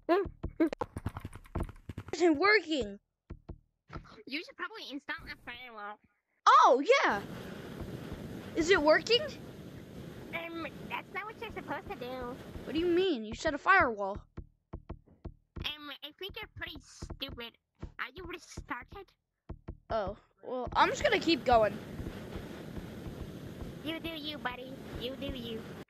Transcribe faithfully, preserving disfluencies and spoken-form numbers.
It isn't working. You should probably install a firewall. Oh, yeah. Is it working? Um, that's not what you're supposed to do. What do you mean? You said a firewall. Um, I think you're pretty stupid. Are you restarted? Oh, well, I'm just gonna keep going. You do you, buddy. You do you.